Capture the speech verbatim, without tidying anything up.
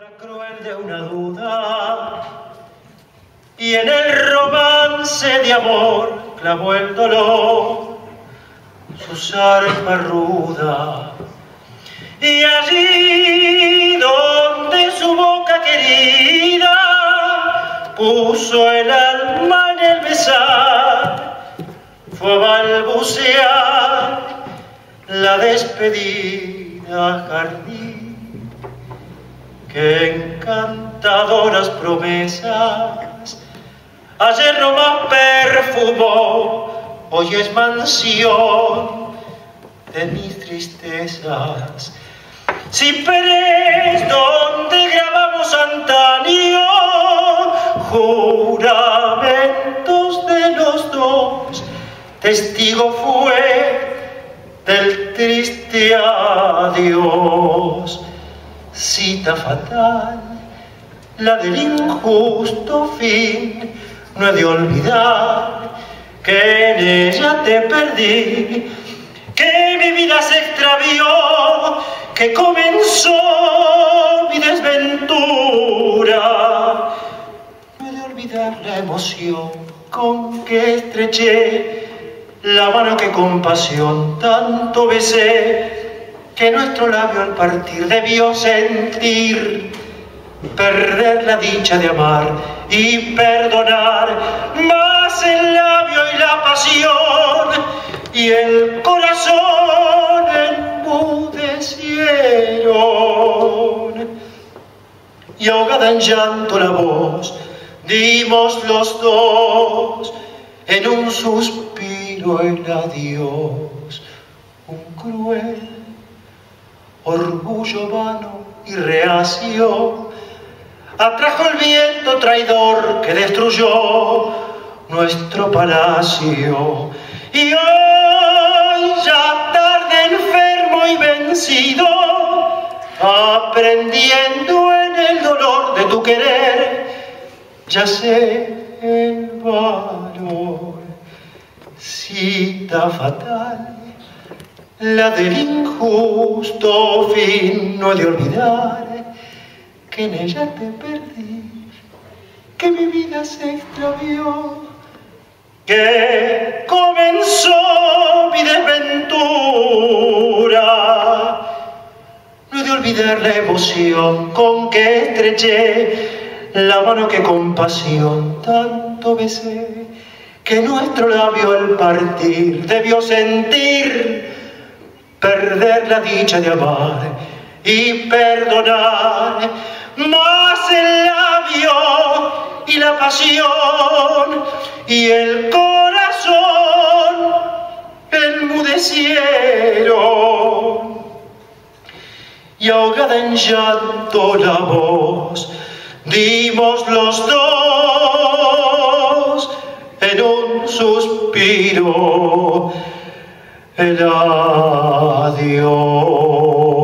cruel de una duda, y en el romance de amor clavó el dolor sus armas ruda. Y allí donde su boca querida puso el alma en el besar, fue a balbucear la despedida jardín. Qué encantadoras promesas ayer nomás perfumó, hoy es mansión de mis tristezas. Ciprés donde grabamos antaño juramentos de los dos, testigo fue del triste adiós. Cita fatal, la del injusto fin, no he de olvidar que en ella te perdí, que mi vida se extravió, que comenzó mi desventura. No he de olvidar la emoción con que estreché la mano que con pasión tanto besé, que nuestro labio al partir debió sentir, perder la dicha de amar y perdonar, más el labio y la pasión y el corazón enmudecieron. Y ahogada en llanto la voz dimos los dos en un suspiro el adiós. Un cruel orgullo vano y reacio atrajo el viento traidor que destruyó nuestro palacio. Y hoy, ya tarde, enfermo y vencido, aprendiendo en el dolor de tu querer, ya sé el valor. Cita fatal, la del injusto fin, no he de olvidar que en ella te perdí, que mi vida se extravió, que comenzó mi desventura. No he de olvidar la emoción con que estreché la mano que con pasión tanto besé, que nuestro labio al partir debió sentir, perder la dicha de amar y perdonar, más el labio y la pasión y el corazón enmudecieron. Y ahogada en llanto la voz dimos los dos en un suspiro el adiós.